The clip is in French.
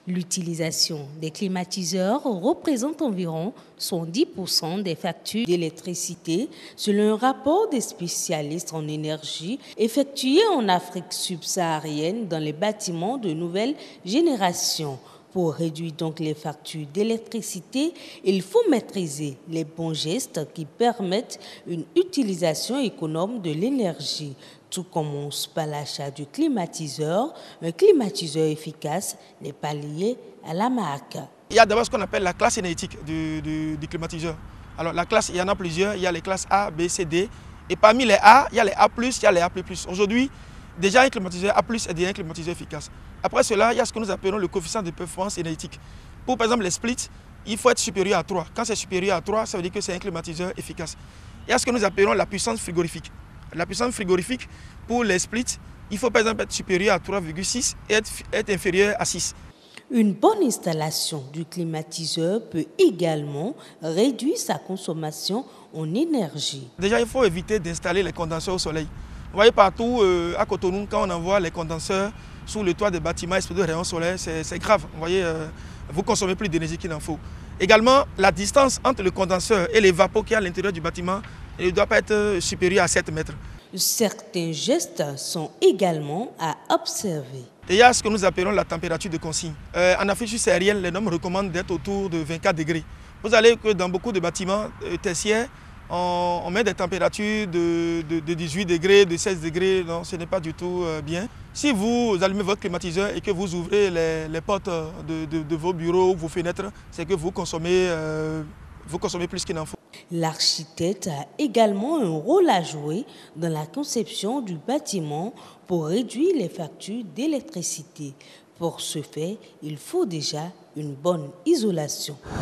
L'utilisation des climatiseurs représente environ 70% des factures d'électricité, selon un rapport des spécialistes en énergie effectué en Afrique subsaharienne dans les bâtiments de nouvelle génération. Pour réduire donc les factures d'électricité, il faut maîtriser les bons gestes qui permettent une utilisation économe de l'énergie. Tout commence par l'achat du climatiseur. Un climatiseur efficace n'est pas lié à la marque. Il y a d'abord ce qu'on appelle la classe énergétique du climatiseur. Alors la classe, il y en a plusieurs. Il y a les classes A, B, C, D. Et parmi les A, il y a les A+, il y a les A++. Aujourd'hui, déjà un climatiseur A+, est déjà un climatiseur efficace. Après cela, il y a ce que nous appelons le coefficient de performance énergétique. Pour par exemple les splits, il faut être supérieur à 3. Quand c'est supérieur à 3, ça veut dire que c'est un climatiseur efficace. Il y a ce que nous appelons la puissance frigorifique. La puissance frigorifique, pour les splits, il faut par exemple être supérieur à 3,6 et être inférieur à 6. Une bonne installation du climatiseur peut également réduire sa consommation en énergie. Déjà, il faut éviter d'installer les condenseurs au soleil. Vous voyez partout à Cotonou, quand on envoie les condenseurs sous le toit des bâtiments exposés aux rayons solaires, c'est grave. Vous voyez, vous consommez plus d'énergie qu'il en faut. Également, la distance entre le condenseur et les vapeurs qu'il y a à l'intérieur du bâtiment ne doit pas être supérieure à 7 mètres. Certains gestes sont également à observer. Et il y a ce que nous appelons la température de consigne. En Afrique subsaharienne, les normes recommandent d'être autour de 24 degrés. Vous allez que dans beaucoup de bâtiments tertiaires, on met des températures de 18 degrés, de 16 degrés. Non, ce n'est pas du tout bien. Si vous allumez votre climatiseur et que vous ouvrez les portes de vos bureaux ou vos fenêtres, c'est que vous consommez plus qu'il n'en faut. L'architecte a également un rôle à jouer dans la conception du bâtiment pour réduire les factures d'électricité. Pour ce faire, il faut déjà une bonne isolation.